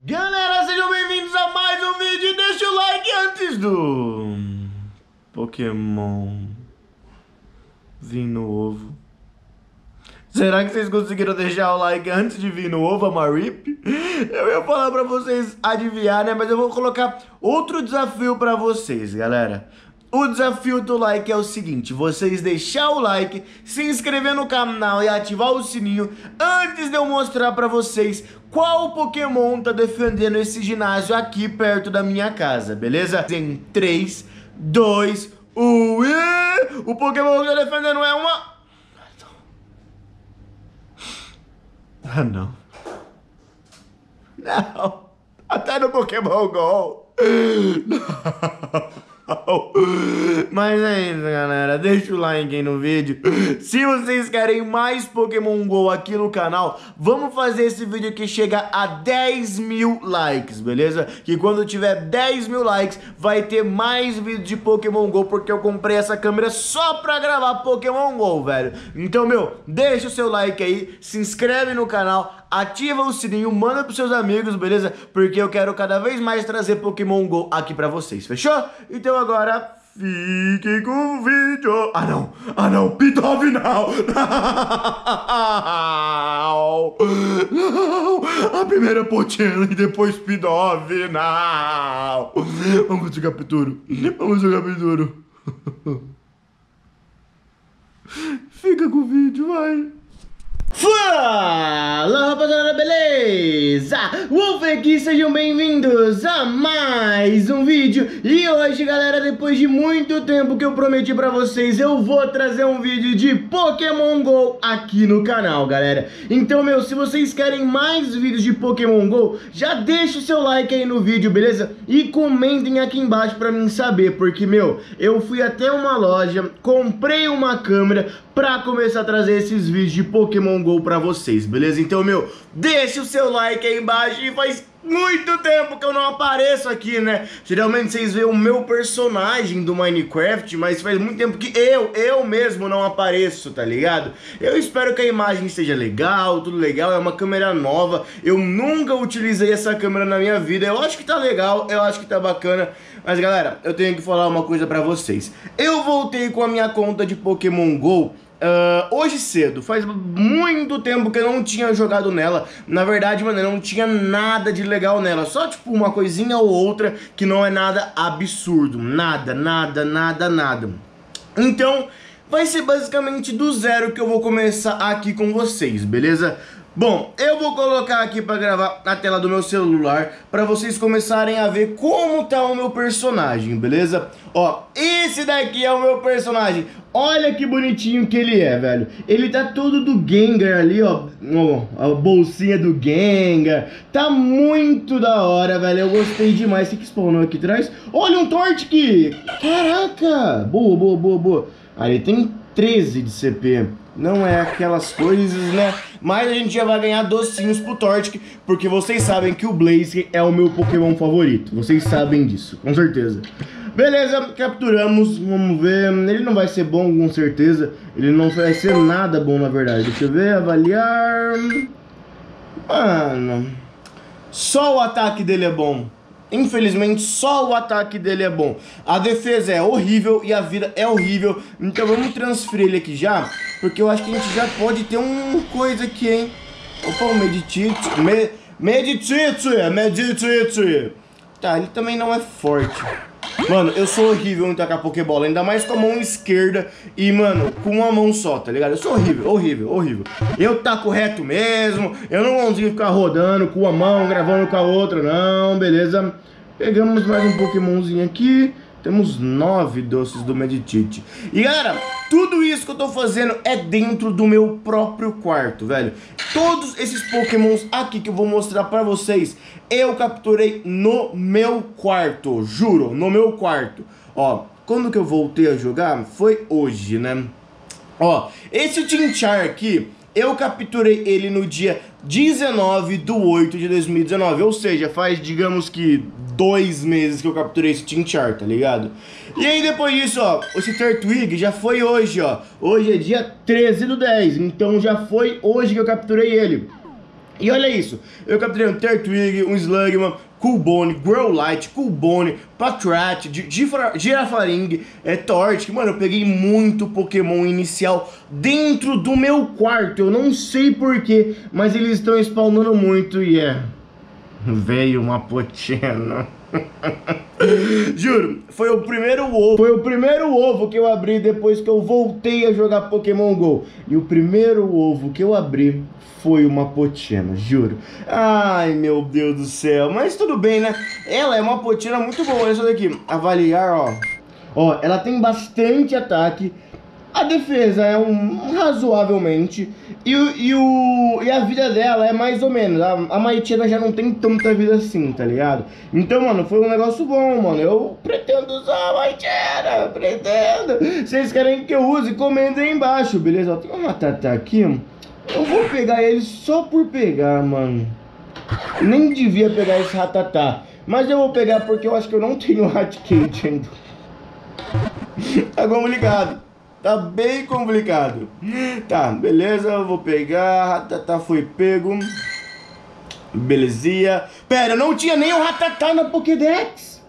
Galera, sejam bem-vindos a mais um vídeo. Deixa o like antes do Pokémon vir no ovo. Será que vocês conseguiram deixar o like antes de vir no ovo, Amarip? Eu ia falar pra vocês adivinhar, né? Mas eu vou colocar outro desafio pra vocês, galera. O desafio do like é o seguinte: vocês deixar o like, se inscrever no canal e ativar o sininho antes de eu mostrar pra vocês qual Pokémon tá defendendo esse ginásio aqui perto da minha casa, beleza? Em 3, 2, 1 e... o Pokémon que tá defendendo é uma... Ah, não. Não. Até no Pokémon GO. Não. Mas é isso, galera, deixa o like aí no vídeo. Se vocês querem mais Pokémon GO aqui no canal, vamos fazer esse vídeo que chega a 10 mil likes, beleza? Que quando tiver 10 mil likes, vai ter mais vídeo de Pokémon GO, porque eu comprei essa câmera só pra gravar Pokémon GO, velho. Então, deixa o seu like aí, se inscreve no canal, ativa o sininho, manda pros seus amigos, beleza? Porque eu quero cada vez mais trazer Pokémon GO aqui pra vocês, fechou? Então agora, fiquem com o vídeo. Ah não, Pidove não. Não, a primeira Pokémon e depois Pidove, não. Vamos jogar Pituro, Fica com o vídeo, vai. Fala, rapaziada, beleza? Wolf aqui, sejam bem-vindos a mais um vídeo. E hoje, galera, depois de muito tempo que eu prometi pra vocês, eu vou trazer um vídeo de Pokémon GO aqui no canal, galera. Então, se vocês querem mais vídeos de Pokémon GO, já deixa o seu like aí no vídeo, beleza? E comentem aqui embaixo pra mim saber, porque, eu fui até uma loja, comprei uma câmera pra começar a trazer esses vídeos de Pokémon GO pra vocês, beleza? Então, deixa o seu like aí embaixo. E faz muito tempo que eu não apareço aqui, né? Geralmente vocês veem o meu personagem do Minecraft, mas faz muito tempo que eu mesmo não apareço, tá ligado? Eu espero que a imagem esteja legal, tudo legal, é uma câmera nova. Eu nunca utilizei essa câmera na minha vida. Eu acho que tá legal, eu acho que tá bacana. Mas, galera, eu tenho que falar uma coisa pra vocês. Eu voltei com a minha conta de Pokémon GO hoje cedo. Faz muito tempo que eu não tinha jogado nela. Na verdade, eu não tinha nada de legal nela. Só, tipo, uma coisinha ou outra que não é nada absurdo. Nada. Então, vai ser basicamente do zero que eu vou começar aqui com vocês, beleza? Bom, eu vou colocar aqui pra gravar na tela do meu celular pra vocês começarem a ver como tá o meu personagem, beleza? Ó, esse daqui é o meu personagem. Olha que bonitinho que ele é, velho. Ele tá todo do Gengar ali, ó. A bolsinha do Gengar. Tá muito da hora, velho. Eu gostei demais. O que spawnou aqui atrás? Olha um Torchic! Caraca! Boa. Aí ele tem 13 de CP. Não é aquelas coisas, né? Mas a gente já vai ganhar docinhos pro Torchic, porque vocês sabem que o Blaze é o meu Pokémon favorito. Vocês sabem disso, com certeza. Beleza, capturamos, vamos ver. Ele não vai ser bom, com certeza. Ele não vai ser nada bom, na verdade. Deixa eu ver, avaliar. Mano, só o ataque dele é bom. Infelizmente, só o ataque dele é bom. A defesa é horrível e a vida é horrível. Então vamos transferir ele aqui já, porque eu acho que a gente já pode ter uma coisa aqui, hein? Opa, o Meditite. Meditite. Tá, ele também não é forte. Mano, eu sou horrível em tacar Pokébola, ainda mais com a mão esquerda e, com uma mão só, tá ligado? Eu sou horrível. Eu taco reto mesmo, eu não consigo ficar rodando com uma mão, gravando com a outra, não, beleza? Pegamos mais um Pokémonzinho aqui. Temos 9 doces do Meditite. E, galera, tudo isso que eu tô fazendo é dentro do meu próprio quarto, velho. Todos esses Pokémons aqui que eu vou mostrar pra vocês, eu capturei no meu quarto, juro, no meu quarto. Ó, quando que eu voltei a jogar? Foi hoje, né? Ó, esse Chinchar aqui, eu capturei ele no dia 19/8 de 2019. Ou seja, faz, digamos que 2 meses que eu capturei esse Chinchar, tá ligado? E aí depois disso, ó, esse Turtwig já foi hoje, ó. Hoje é dia 13/10, então já foi hoje que eu capturei ele. E olha isso, eu capturei um Turtwig, um Slugma, Coolbone, Growlite, Coolbone, Patrat, Girafaring, Torchic. Mano, eu peguei muito Pokémon inicial dentro do meu quarto. Eu não sei porquê, mas eles estão spawnando muito e veio uma Pochena. Juro, foi o primeiro ovo. Foi o primeiro ovo que eu abri depois que eu voltei a jogar Pokémon GO. E o primeiro ovo que eu abri foi uma Pochena, juro. Ai, meu Deus do céu. Mas tudo bem, né? Ela é uma Pochena muito boa. Olha isso daqui. Avaliar, ó. Ó, ela tem bastante ataque. A defesa é razoavelmente. E a vida dela é mais ou menos. A Mightyena já não tem tanta vida assim, tá ligado? Então, mano, foi um negócio bom, mano. Eu pretendo usar a Mightyena. Pretendo. Vocês querem que eu use? Comentem aí embaixo, beleza? Ó, tem um Rattata aqui. Eu vou pegar ele só por pegar, mano. Nem devia pegar esse Rattata. Mas eu vou pegar porque eu acho que eu não tenho Hatcate ainda. Tá complicado. Tá bem complicado. Tá, beleza, eu vou pegar. Rattata foi pego. Belezinha. Pera, não tinha nem o Rattata na Pokédex.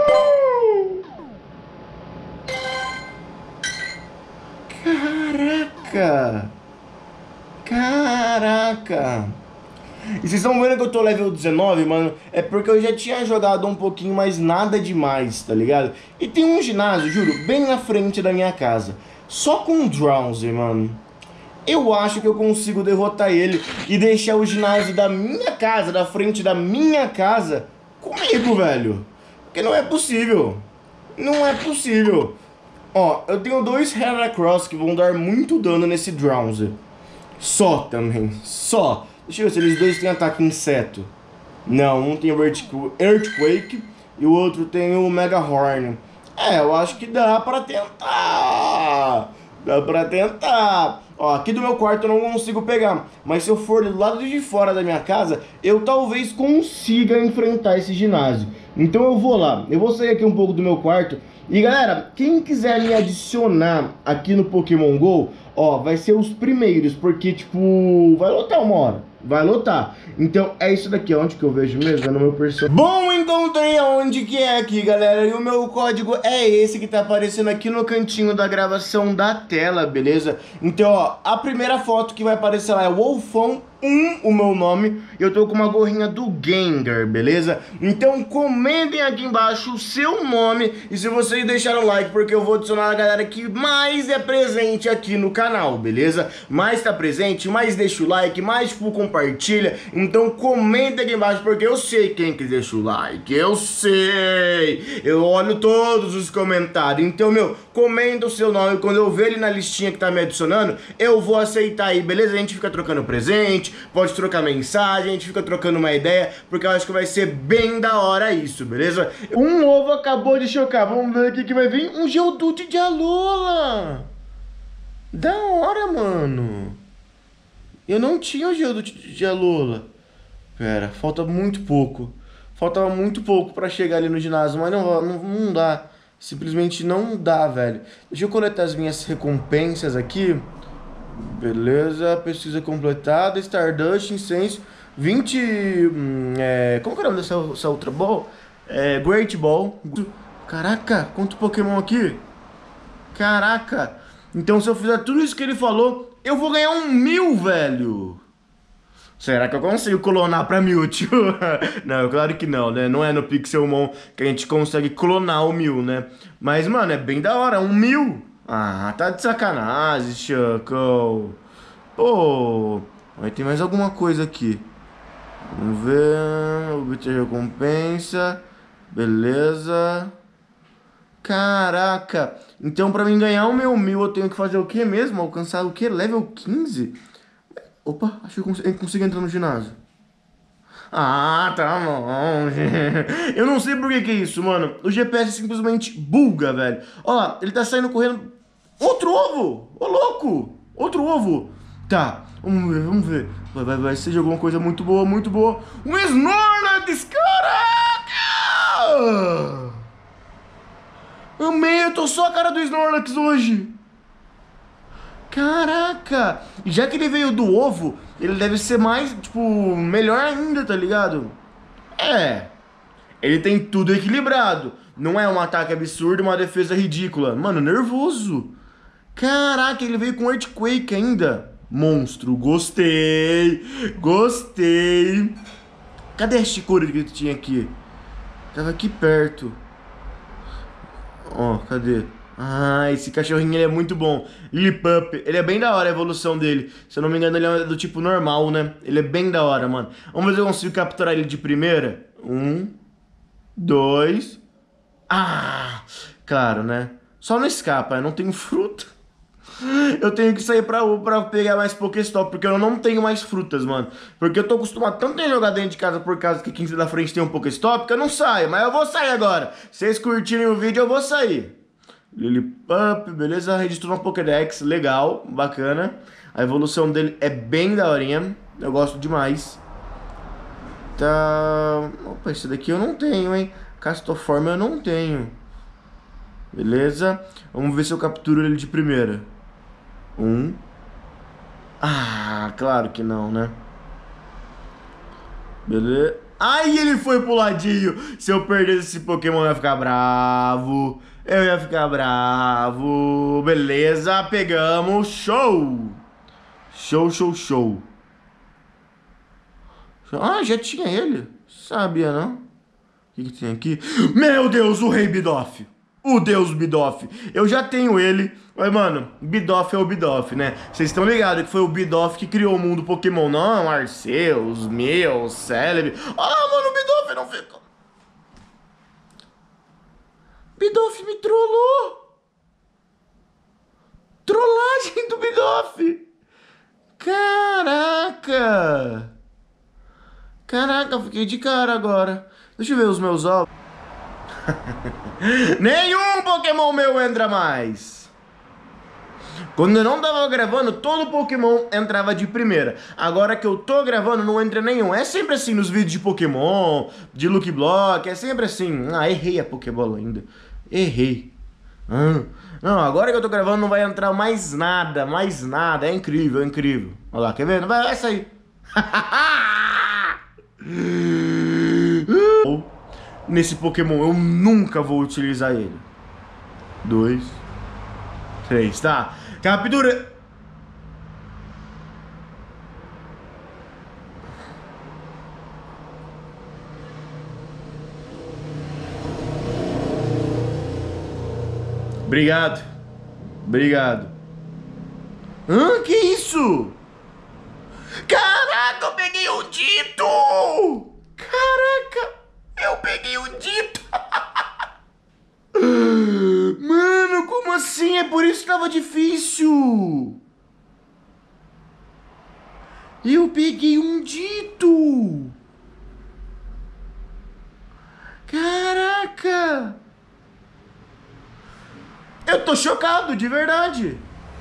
Caraca. Caraca. E vocês estão vendo que eu tô level 19, mano? É porque eu já tinha jogado um pouquinho, mas nada demais, tá ligado? E tem um ginásio, juro, bem na frente da minha casa. Só com um Drowsy, mano. Eu acho que eu consigo derrotar ele e deixar o ginásio da minha casa, da frente da minha casa, comigo, velho. Porque não é possível. Não é possível. Ó, eu tenho 2 Heracross que vão dar muito dano nesse Drowsy. Só também, só. Deixa eu ver se eles dois têm ataque inseto. Não, um tem Earthquake e o outro tem o Mega Horn. É, eu acho que dá pra tentar. Dá pra tentar. Ó, aqui do meu quarto eu não consigo pegar. Mas se eu for do lado de fora da minha casa, eu talvez consiga enfrentar esse ginásio. Então eu vou lá. Eu vou sair aqui um pouco do meu quarto. E galera, quem quiser me adicionar aqui no Pokémon GO, ó, vai ser os primeiros. Porque, tipo, vai lotar uma hora. Vai lotar. Então é isso daqui, onde que eu vejo mesmo? É no meu personagem. Bom, encontrei aonde que é aqui, galera. E o meu código é esse que tá aparecendo aqui no cantinho da gravação da tela, beleza? Então, ó, a primeira foto que vai aparecer lá é Wolfão 1, o meu nome. Eu tô com uma gorrinha do Gengar, beleza? Então comentem aqui embaixo o seu nome. E se vocês deixaram o like, porque eu vou adicionar a galera que mais é presente aqui no canal, beleza? Mais tá presente, mais deixa o like, mais tipo, compartilha. Então comenta aqui embaixo, porque eu sei quem que deixa o like. Eu sei. Eu olho todos os comentários. Então, meu, comenta o seu nome. Quando eu ver ele na listinha que tá me adicionando, eu vou aceitar aí, beleza? A gente fica trocando presente, pode trocar mensagem, a gente fica trocando uma ideia, porque eu acho que vai ser bem da hora isso, beleza? Um ovo acabou de chocar. Vamos ver aqui que vai vir um Geodude de Alola. Da hora, mano. Eu não tinha o Geodude de Alola. Pera, falta muito pouco. Faltava muito pouco pra chegar ali no ginásio, mas não dá. Simplesmente não dá, velho. Deixa eu coletar as minhas recompensas aqui. Beleza, pesquisa completada. Stardust, Incenso, 20... como que é o nome dessa Ultra Ball? Great Ball. Caraca, quanto Pokémon aqui. Caraca. Então se eu fizer tudo isso que ele falou, eu vou ganhar 1000, velho. Será que eu consigo clonar pra Mewtwo? Não, claro que não, né? Não é no Pixelmon que a gente consegue clonar o Mew, né? Mas, mano, é bem da hora, 1000. Ah, tá de sacanagem, Chuckle. Pô, aí tem mais alguma coisa aqui. Vamos ver, obter recompensa. Beleza. Caraca. Então pra mim ganhar o meu Mew eu tenho que fazer o que mesmo? Alcançar o que? Level 15? Opa, acho que eu consigo entrar no ginásio. Ah, tá longe. Eu não sei por que é isso, mano. O GPS simplesmente buga, velho. Olha lá, ele tá saindo correndo. Outro ovo! Ô, louco! Outro ovo! Tá, vamos ver. Vai ser alguma coisa muito boa, muito boa. Um Snorlax, caraca! Amei, eu tô só a cara do Snorlax hoje. Caraca! E já que ele veio do ovo, ele deve ser mais, tipo, melhor ainda, tá ligado? É. Ele tem tudo equilibrado. Não é um ataque absurdo, uma defesa ridícula. Mano, nervoso. Caraca, ele veio com Earthquake ainda. Monstro, gostei. Gostei. Cadê a Shikori que tinha aqui? Tava aqui perto. Ó, cadê? Ah, esse cachorrinho ele é muito bom. Lillipup, ele é bem da hora a evolução dele. Se eu não me engano, ele é do tipo normal, né? Ele é bem da hora, mano. Vamos ver se eu consigo capturar ele de primeira. 1, 2. Ah, claro, né? Só não escapa, eu não tenho fruta. Eu tenho que sair pra pegar mais Pokéstop, porque eu não tenho mais frutas, mano. Porque eu tô acostumado tanto a jogar dentro de casa por causa que aqui da frente tem um Pokéstop, que eu não saio. Mas eu vou sair agora. Se vocês curtirem o vídeo, eu vou sair. Lillipup, beleza, registrou uma Pokédex, legal, bacana. A evolução dele é bem daorinha, eu gosto demais. Tá... Opa, esse daqui eu não tenho, hein. Castoform eu não tenho. Beleza, vamos ver se eu capturo ele de primeira. 1. Ah, claro que não, né. Beleza. Ai, ele foi pro ladinho. Se eu perdesse esse Pokémon eu ia ficar bravo. Eu ia ficar bravo. Beleza, pegamos. Show. Show, show, show. Ah, já tinha ele. Sabia, não? O que tem aqui? Meu Deus, o Rei Bidoof. O Deus Bidoof. Eu já tenho ele. Mas, mano, Bidoof é o Bidoof, né? Vocês estão ligados que foi o Bidoof que criou o mundo Pokémon. Não, Arceus, Mew, Celebi. Ah, mano, o Bidoof não fica... Bidoof me trollou. Trollagem do Bidoof. Caraca. Caraca, eu fiquei de cara agora. Deixa eu ver os meus ovos. Nenhum Pokémon meu entra mais. Quando eu não tava gravando, todo Pokémon entrava de primeira. Agora que eu tô gravando, não entra nenhum. É sempre assim nos vídeos de Pokémon, de Lucky Block, é sempre assim. Ah, errei a Pokébola ainda. Errei. Não, agora que eu tô gravando não vai entrar mais nada, mais nada. É incrível, é incrível. Olha lá, quer ver? Vai sair. Nesse Pokémon eu nunca vou utilizar ele. 2, 3, tá? Captura. Obrigado. Obrigado. Que isso? Caraca, eu peguei o Ditto! Caraca, eu peguei o Ditto! Mano, como assim? É por isso que tava difícil! Eu peguei um Ditto! Caraca! Eu tô chocado, de verdade!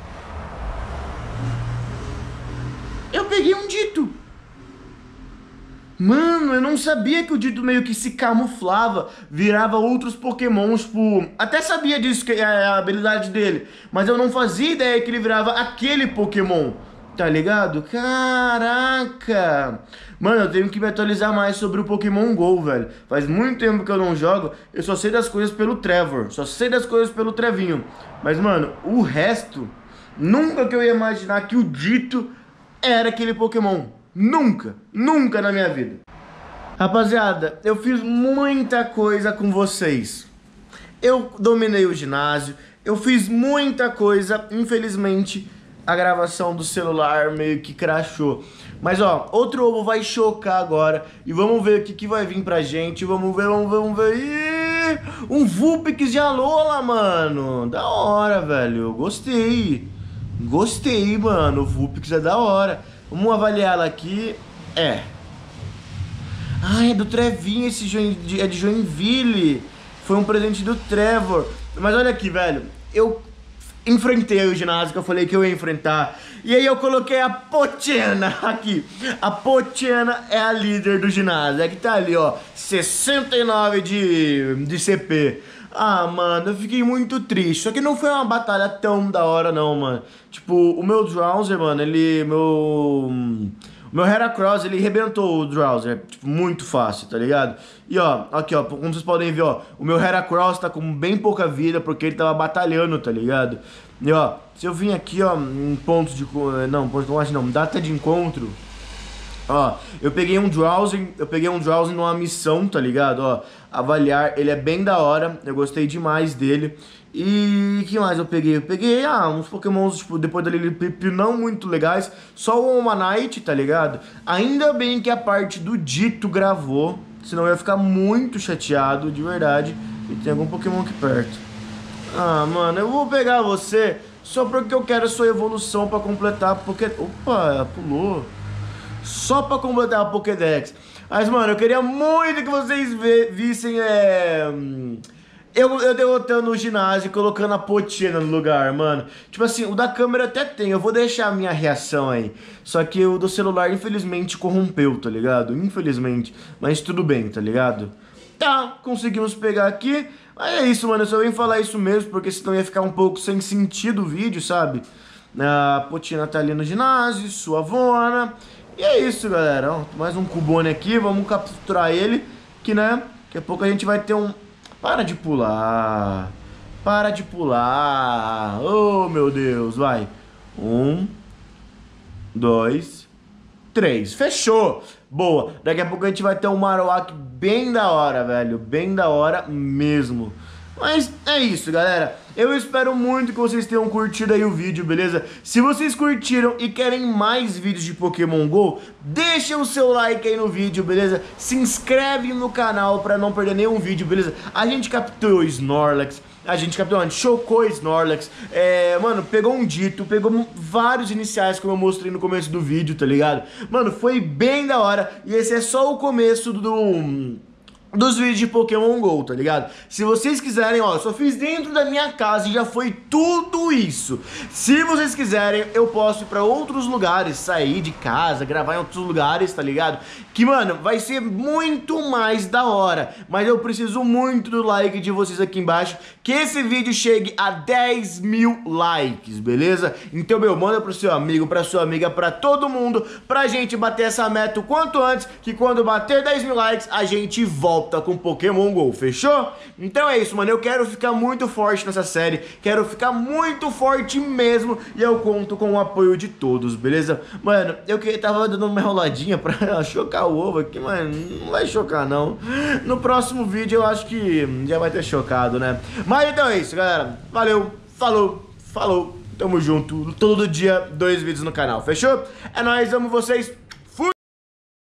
Eu peguei um Ditto! Mano, eu não sabia que o Ditto meio que se camuflava, virava outros Pokémons, tipo... Até sabia disso, que é a habilidade dele, mas eu não fazia ideia que ele virava aquele Pokémon, tá ligado? Caraca! Mano, eu tenho que me atualizar mais sobre o Pokémon GO, velho. Faz muito tempo que eu não jogo, eu só sei das coisas pelo Trevor, só sei das coisas pelo Trevinho. Mas, mano, o resto, nunca que eu ia imaginar que o Ditto era aquele Pokémon. Nunca, nunca na minha vida. Rapaziada, eu fiz muita coisa com vocês. Eu dominei o ginásio, eu fiz muita coisa. Infelizmente, a gravação do celular meio que crashou. Mas ó, outro ovo vai chocar agora. E vamos ver o que vai vir pra gente. Vamos ver, vamos ver. Ih, um Vulpix de Alola, mano. Da hora, velho, eu gostei. Gostei, mano, o Vulpix é da hora. Vamos avaliar ela aqui. É do Trevinho, esse é de Joinville. Foi um presente do Trevor. Mas olha aqui, velho, eu enfrentei o ginásio que eu falei que eu ia enfrentar. E aí eu coloquei a Pochena aqui. A Pochena é a líder do ginásio. É que tá ali, ó, 69 de CP. Ah, mano, eu fiquei muito triste. Só que não foi uma batalha tão da hora, não, mano. Tipo, o meu Drowser, mano, o meu Heracross, ele rebentou o Drowser, tipo, muito fácil, tá ligado? E ó, aqui ó, como vocês podem ver, ó, o meu Heracross tá com bem pouca vida porque ele tava batalhando, tá ligado? E ó, se eu vim aqui, ó, em pontos de... Não, pontos de combate não, data de encontro... Ó, eu peguei um Drowsy numa missão, tá ligado? Ó, avaliar, ele é bem da hora, eu gostei demais dele. E que mais eu peguei? Eu peguei, uns pokémons, tipo, depois dele não muito legais. Só o Omanite, tá ligado? Ainda bem que a parte do Dito gravou, senão eu ia ficar muito chateado, de verdade. E tem algum pokémon aqui perto. Ah, mano, eu vou pegar você só porque eu quero a sua evolução pra completar, porque... Opa, pulou. Só pra completar a Pokédex. Mas, mano, eu queria muito que vocês vissem eu derrotando o ginásio e colocando a Pochena no lugar, mano. Tipo assim, o da câmera até tem, eu vou deixar a minha reação aí. Só que o do celular, infelizmente, corrompeu, tá ligado? Infelizmente. Mas tudo bem, tá ligado? Tá, conseguimos pegar aqui. Mas é isso, mano, eu só vim falar isso mesmo, porque senão ia ficar um pouco sem sentido o vídeo, sabe? A Pochena tá ali no ginásio, suavona. E é isso, galera, ó, mais um Cubone aqui, vamos capturar ele, que, né, daqui a pouco a gente vai ter um... Para de pular, oh, meu Deus, vai, 1, 2, 3, fechou, boa, daqui a pouco a gente vai ter um Marowak bem da hora, velho, bem da hora mesmo. Mas é isso, galera. Eu espero muito que vocês tenham curtido aí o vídeo, beleza? Se vocês curtiram e querem mais vídeos de Pokémon GO, deixa o seu like aí no vídeo, beleza? Se inscreve no canal pra não perder nenhum vídeo, beleza? A gente capturou o Snorlax, a gente chocou Snorlax, mano, pegou um Dito, pegou vários iniciais como eu mostrei no começo do vídeo, tá ligado? Mano, foi bem da hora e esse é só o começo dos vídeos de Pokémon GO, tá ligado? Se vocês quiserem, ó, eu só fiz dentro da minha casa e já foi tudo isso. Se vocês quiserem, eu posso ir pra outros lugares, sair de casa, gravar em outros lugares, tá ligado? Que, mano, vai ser muito mais da hora. Mas eu preciso muito do like de vocês aqui embaixo, que esse vídeo chegue a 10 mil likes, beleza? Então, meu, manda pro seu amigo, pra sua amiga, pra todo mundo, pra gente bater essa meta o quanto antes, que quando bater 10 mil likes, a gente volta com Pokémon GO, fechou? Então é isso, mano, eu quero ficar muito forte nessa série, quero ficar muito forte mesmo, e eu conto com o apoio de todos, beleza? Mano, eu que tava dando uma enroladinha pra chocar o ovo aqui, mas não vai chocar não. No próximo vídeo eu acho que já vai ter chocado, né? Mas então é isso, galera, valeu, falou, tamo junto, todo dia 2 vídeos no canal, fechou? É nóis, amo vocês.